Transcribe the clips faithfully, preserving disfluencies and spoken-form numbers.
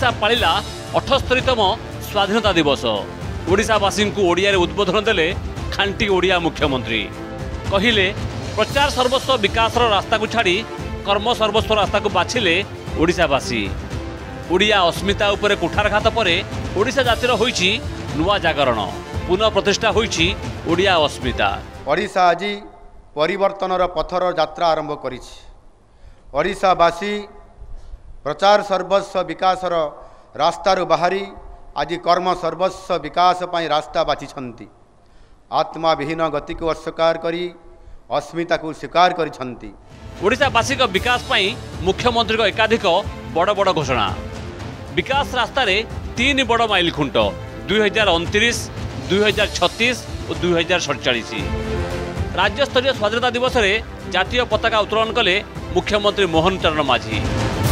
ओडिशा पालिला अठस्तरीतम स्वाधीनता दिवस। ओडिशावासी को ओडिया रे उद्बोधन देले खांटी ओडिया मुख्यमंत्री कहिले प्रचार सर्वस्व विकासर रास्ता को छाड़ी कर्म सर्वस्व रास्ता को बाछिले ओडिशावासी। ओडिया अस्मिता उपरे कुठारघात परे ओडिशा जातिर होईछि नुआ जागरण, पुनः प्रतिष्ठा होईछि ओडिया अस्मिता। ओडिशा आज परिवर्तनर पथर यात्रा आरंभ करिछि। ओडिशावासी प्रचार सर्वस्व विकासर रास्तार बाहरी आज कर्म सर्वस्व विकास पाई रास्ता बाछिछंती। आत्मा विहीन गति को अस्वीकार करी अस्मिता को स्वीकार करिछंती। ओडिशावासी को विकास पाई मुख्यमंत्री को एकाधिक बड़ बड़ घोषणा। विकास रास्ता रे तीन बड़ माइल खुंट दुई हजार अणतीस, दुई हजार छत्तीस और दुई हजार सड़चाश। राज्य स्तरीय स्वाधीनता दिवस रे जातीय पताका उत्तोलन कले मुख्यमंत्री मोहन चरण माझी।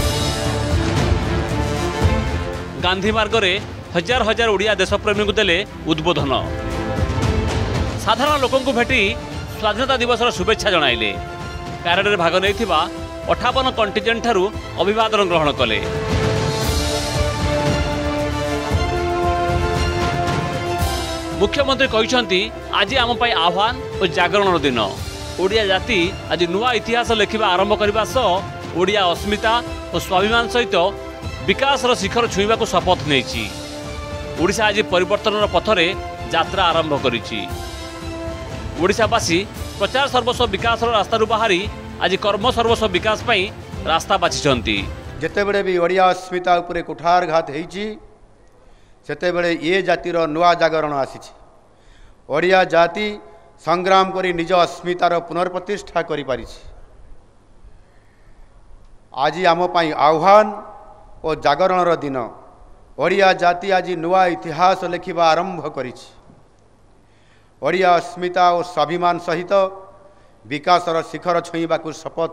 गांधी मार्ग रे हजार हजार ओडिया देशप्रेमी को देले उद्बोधन। साधारण लोकों को भेटी स्वाधीनता दिवस शुभेच्छा जणाइले। प्यारेड रे भाग नैथिबा अठावन कंटिजेंट ठारू अभिवादन ग्रहण कले। मुख्यमंत्री कहिसंती आज आम पाई आह्वान और जागरण दिन। ओडिया जाति आज नुआ इतिहास लेखिबा आरंभ करबा सह ओडिया अस्मिता और स्वाभिमान सहित विकास शिखर छुईबा को शपथ नेछि। ओडिशा आज परिवर्तन पथरे यात्रा आरंभ करिछि। ओडिशावासी प्रचार सर्वस्व विकास रास्ता बाहरी आज कर्म सर्वस्व विकास पाई रास्ता बाछिछंती। जेतेबेले भी ओडिया अस्मिता उपरे कुठारघात हेछि सेतेबेले ये जातिर नुआ जागरण आसीछि। ओडिया जाति संग्राम करी निज अस्मितार पुनर्प्रतिष्ठा करि पारिछि। आज आम पाई आह्वान और जागरणर दिन। ओडिया जाति आज नुआ इतिहास लेखिबा आरंभ करिछि। ओडिया अस्मिता और स्वाभिमान सहित विकासर शिखर छुईबा को शपथ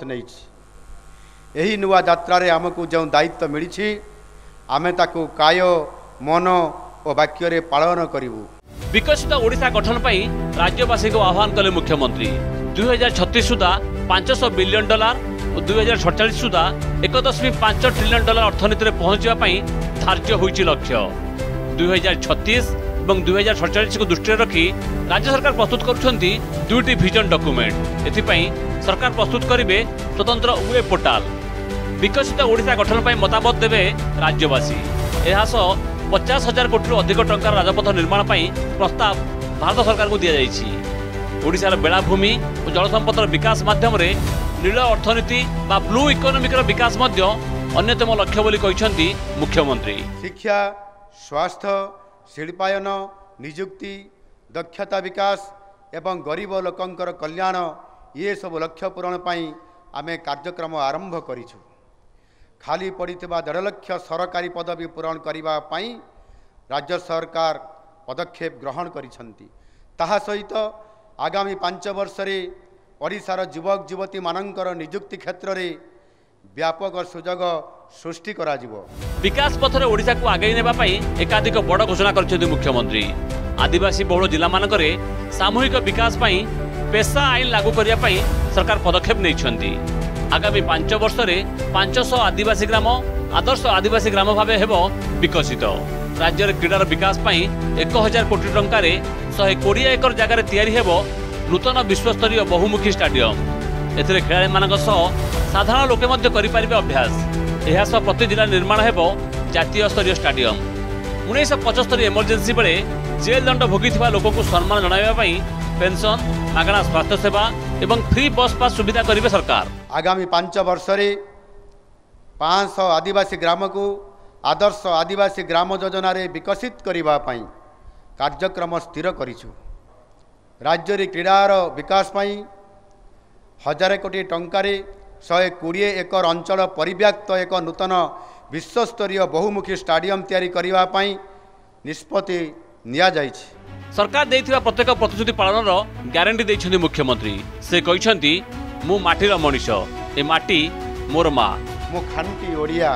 नेछि। एही नुआ यात्रा रे आमको जो दायित्व मिलिछि आमे ताकू काय मन और वाक्य रे पालन करिवु। विकसित ओडिशा गठन पाई राज्यवासी को आह्वान कले मुख्यमंत्री। दुई हजार छत्तीस सुधा पांच सौ बिलियन डॉलर और दुई हजार सड़चाश सुधा एक दशमिक पांच ट्रिलियन डॉलर अर्थनीति में पहुंचा धार्य होइछि लक्ष्य। दुई हजार छत्तीस और दुई हजार सड़चाश को दृष्टि रखी राज्य सरकार प्रस्तुत करुछंती दुईटी विजन डॉक्यूमेंट। एथिपाई सरकार प्रस्तुत करिवे स्वतंत्र वेब पोर्टाल। विकसित ओडिशा गठन पाई मतामत देवे राज्यवासी। एहा सह पचास हजार कोटी अधिक टंकार राजपथ निर्माण पाई प्रस्ताव भारत सरकार को दिया जाइछि। ओडिशार बेलाभूमि और जल संपदर विकास माध्यम रे नील अर्थनीति बा ब्लू इकोनॉमिक विकास मध्य अन्यतम लक्ष्य बोली कहिसंती मुख्यमंत्री। शिक्षा, स्वास्थ्य, शिल्पायन, नियुक्ति, दक्षता विकास एवं गरीब लोकंकर कल्याण ये सब लक्ष्य पूरण पाई आमे कार्यक्रम आरंभ करिछु। खाली पड़िथिबा डेढ़ लक्ष सरकारी पदवी पूरण करिबा पाई राज्य सरकार पदक्षेप ग्रहण करिसंती। ताहा सहित आगामी पांच वर्ष रे ओडिशार युवक युवती मानकर नियुक्ति क्षेत्र रे व्यापक सुजोग सृष्टि करा जिवो। विकास पथरे ओडिशा को आगे नेबा पाई एकाधिक बड़ घोषणा करछथि मुख्यमंत्री। आदिवासी बहुल जिला मानकरे सामूहिक विकास पाई पेशा आईन लागू करिया पाई सरकार पदक्षेप नैछंती। आगामी पांच वर्ष रे पांच सौ आदिवासी ग्राम आदर्श आदिवासी ग्राम भावे हेबो विकसित। राज्य क्रीडार विकास पाई एक हजार कोटी टंकार शहे कोड़े एकर जगार तैयारी हेबो नूतन विश्वस्तरीय बहुमुखी स्टाडियम। एथिरे खेलाड़ी मानक सह साधारण लोके मध्य करि पारिबे अभ्यास। एहा सह प्रति जिला निर्माण हेबो जातीय स्तरीय स्टाडियम। उन्नीस पचहत्तर इमरजेंसी बेले जेल दंड भोगिथिबा लोक को सम्मान जणाइबा पाई पेंशन, मागणा स्वास्थ्य सेवा एवं फ्री बस पास सुविधा करिबे सरकार। आगामी पांच वर्ष रे पाँच सौ आदिवासी ग्राम को आदर्श आदिवासी ग्राम योजना रे विकसित करिबा पाई कार्यक्रम स्थिर करिछु। राज्य रे क्रीडार विकास पाई हजार कोटी टंकारे शहे कोड़े एकर अंचल परिव्याप्त एक नूतन विश्वस्तरीय बहुमुखी स्टाडियम तैयारी करिबा पाई निष्पत्ति निया जाइछि। सरकार देइथिबा प्रत्येक प्रतिश्रुति पालनर ग्यारंटी दैछन्ती मुख्यमंत्री। से कहिसंती मु माटीर मनीष, ए माटी मोर माँ। मु खांटी ओडिया,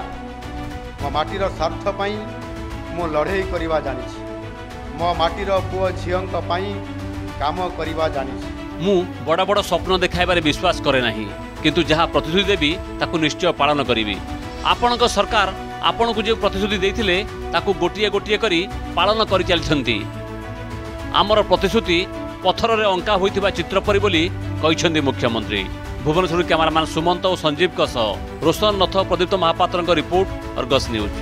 मो माटीर स्वार्थ पाई मु लड़ाई करिबा जानिछि। मो माटीर पुओ झियंक पाई काम करिबा जानिछि। मु बड़ बड़ स्वप्न देखाइबारे विश्वास करे नाही, किंतु जहाँ प्रतिश्रुति देबी ताकू निश्चय पालन करिबी। आपणक सरकार आपण को जो प्रतिश्रुति देथिले ताकू गोटिए गोटिए करी पालन करि चलछंती। आमर प्रतिश्रुति पत्थर रे अंका होइथिबा चित्र परि बोली कहिसंती मुख्यमंत्री। भुवनेश्वर कैमरामैन सुमंत और संजीव का सह रोशन नथ प्रदीप्त महापात्र रिपोर्ट अर्गस न्यूज।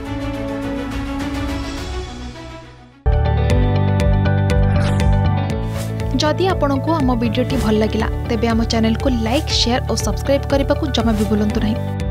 जदि आपंक आम भिडी भल लगा तेब आम चैनल को लाइक शेयर और सब्सक्राइब करने को जमा भी भूलु नहीं।